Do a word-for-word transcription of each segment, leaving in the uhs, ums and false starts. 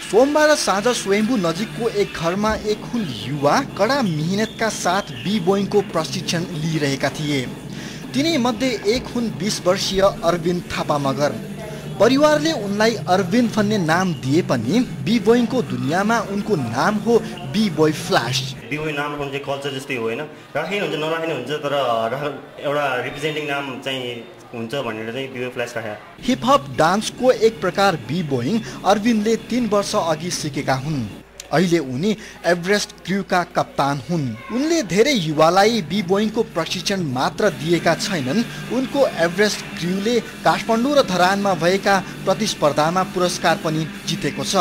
सोमबार साँझ स्वयम्भू नजिकको एक घरमा एक हुन युवा कडा मेहनतका साथ बी बोइङको प्रशिक्षण लिइरहेका थिए। तिनै मध्ये एक हुन बीस वर्षीय अरविन्द थापा मगर। परिवारले उनलाई अरविन्द भन्ने नाम दिए पनि बी बोइङको दुनियाँमा उनको नाम हो B boy flash. B boy नाम चाहिँ कल्चर जस्तै हो हैन, राखिनु हुन्छ नराखिनु हुन्छ, तर एउटा रिप्रेजेन्टिङ नाम चाहिँ हुन्छ भनेर चाहिँ बी बोय फ्ल्याश राखे। हिप हप डान्सको एक प्रकार बी बोइङ अरविन्दले तीन वर्ष अघि सिकेका हुन्। अहिले उनी एभरेस्ट क्र्यूका कप्तान हुन्। उनले धेरै युवालाई बी बोइङको प्रशिक्षण मात्र दिएका छैनन्, उनको एभरेस्ट क्र्यूले काठमाडौँ र धरानमा भएका प्रतिस्पर्धामा पुरस्कार पनि जितेको छ।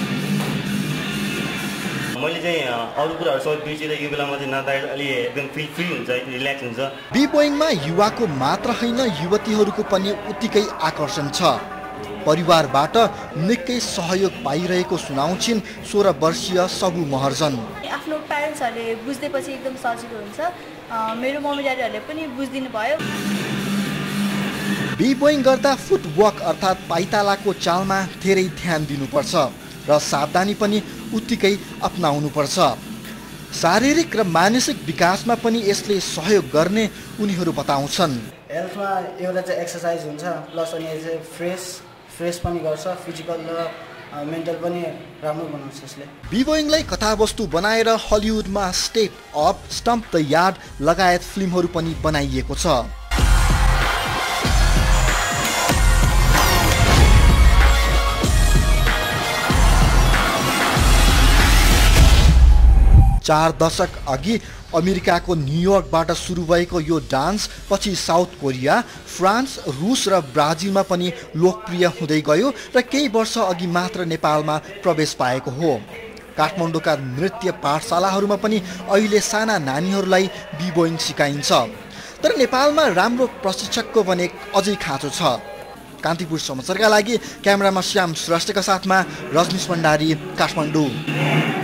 मैले चाहिँ अरु कुराहरु सबै बिर्सेर यो बेलामा चाहिँ नाच्दा अलि एकदम फिल फ्री हुन्छ, रिल्याक्स हुन्छ। बी बोइङमा युवाको मात्र हैन युवतीहरूको पनि उत्तिकै आकर्षण छ। परिवारबाट निकै सहयोग पाइरहेको सुनाउँछिन् सोह्र वर्षीय सबु महर्जन। आफ्नो प्यारेन्ट्सहरूले बुझ्देपछि एकदम सजिलो हुन्छ। मेरो मम्मी ड्याडीहरूले पनि बुझिदिनु भयो। बी बोइङ गर्दा फुटवर्क अर्थात् पाइतालाको चालमा धेरै ध्यान दिनुपर्छ र सावधानी पनि उत्तिकै अपनाउनुपर्छ। शारीरिक र मानसिक विकासमा पनि यसले सहयोग गर्ने उनीहरू बताउँछन्। हेल्थमा एउटा चाहिँ एक्सर्साइज हुन्छ, प्लस अनि चाहिँ फ्रेस फ्रेस पनि गर्छ, फिजिकल र मेन्टल पनि राम्रो बनाउँछ यसले। बी बोइङलाई कथावस्तु बनाएर हलिउडमा step up, stomp the yard लगायत फिल्महरू पनि बनाइएको छ। चार दशक अघि अमेरिकाको न्युयोर्कबाट सुरु भएको यो डान्स पछि साउथ कोरिया, फ्रान्स, रुस र ब्राजिलमा पनि लोकप्रिय हुँदै गयो र केही वर्ष अघि मात्र नेपालमा प्रवेश पाएको हो। काठमाडौँका नृत्य पाठशालाहरूमा पनि अहिले साना नानीहरूलाई बी बोइङ सिकाइन्छ। तर नेपालमा राम्रो प्रशिक्षकको भने अझै खाँचो छ। कान्तिपुर समाचारका लागि क्यामेरामा श्याम श्रेष्ठका साथमा रजनीश भण्डारी, काठमाडौँ।